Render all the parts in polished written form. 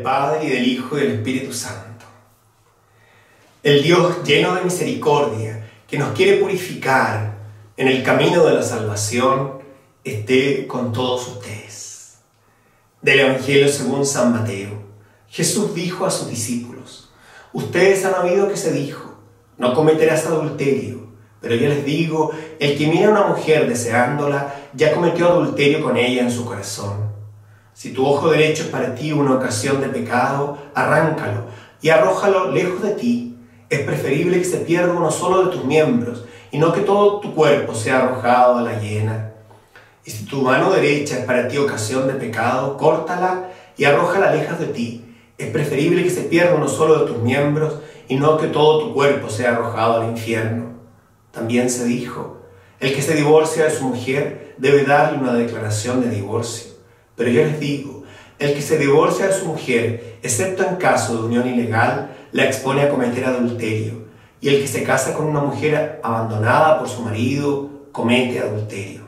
Padre, y del Hijo, y del Espíritu Santo. El Dios lleno de misericordia, que nos quiere purificar en el camino de la salvación, esté con todos ustedes. Del Evangelio según San Mateo. Jesús dijo a sus discípulos: ustedes han oído que se dijo, no cometerás adulterio. Pero yo les digo, el que mira a una mujer deseándola, ya cometió adulterio con ella en su corazón. Si tu ojo derecho es para ti una ocasión de pecado, arráncalo y arrójalo lejos de ti. Es preferible que se pierda uno solo de tus miembros, y no que todo tu cuerpo sea arrojado a la hiena. Y si tu mano derecha es para ti ocasión de pecado, córtala y arrójala lejos de ti. Es preferible que se pierda uno solo de tus miembros, y no que todo tu cuerpo sea arrojado al infierno. También se dijo, el que se divorcia de su mujer debe darle una declaración de divorcio. Pero yo les digo, el que se divorcia de su mujer, excepto en caso de unión ilegal, la expone a cometer adulterio. Y el que se casa con una mujer abandonada por su marido, comete adulterio.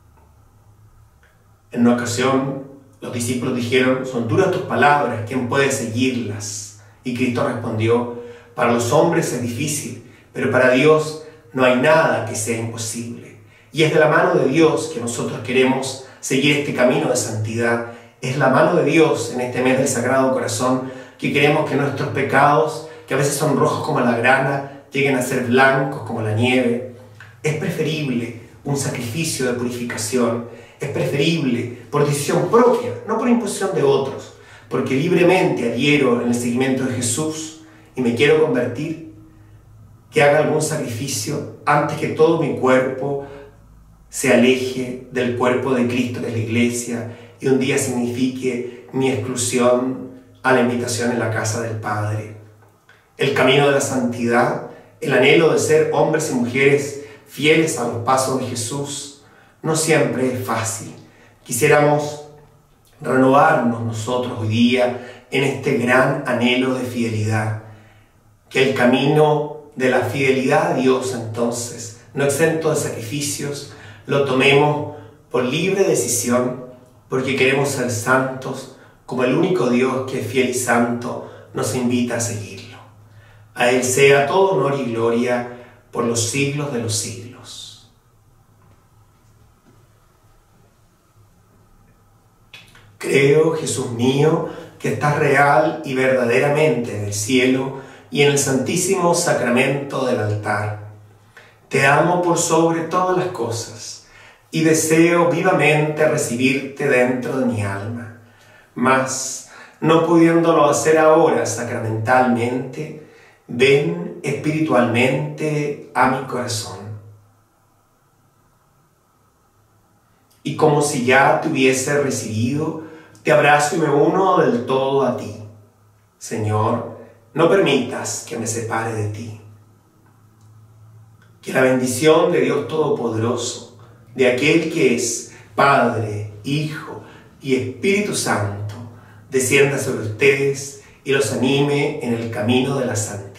En una ocasión, los discípulos dijeron, son duras tus palabras, ¿quién puede seguirlas? Y Cristo respondió, para los hombres es difícil, pero para Dios no hay nada que sea imposible. Y es de la mano de Dios que nosotros queremos seguir este camino de santidad. Es la mano de Dios en este mes del Sagrado Corazón que queremos que nuestros pecados, que a veces son rojos como la grana, lleguen a ser blancos como la nieve. Es preferible un sacrificio de purificación. Es preferible por decisión propia, no por imposición de otros, porque libremente adhiero en el seguimiento de Jesús y me quiero convertir, que haga algún sacrificio antes que todo mi cuerpo se aleje del cuerpo de Cristo, que es la Iglesia, y un día signifique mi exclusión a la invitación en la casa del Padre. El camino de la santidad, el anhelo de ser hombres y mujeres fieles a los pasos de Jesús, no siempre es fácil. Quisiéramos renovarnos nosotros hoy día en este gran anhelo de fidelidad, que el camino de la fidelidad a Dios, entonces, no exento de sacrificios, lo tomemos por libre decisión, porque queremos ser santos, como el único Dios que es fiel y santo nos invita a seguirlo. A Él sea todo honor y gloria por los siglos de los siglos. Creo, Jesús mío, que estás real y verdaderamente en el cielo y en el santísimo sacramento del altar. Te amo por sobre todas las cosas y deseo vivamente recibirte dentro de mi alma. Mas, no pudiéndolo hacer ahora sacramentalmente, ven espiritualmente a mi corazón. Y como si ya te hubiese recibido, te abrazo y me uno del todo a ti. Señor, no permitas que me separe de ti. Que la bendición de Dios Todopoderoso, de aquel que es Padre, Hijo y Espíritu Santo, descienda sobre ustedes y los anime en el camino de la santidad.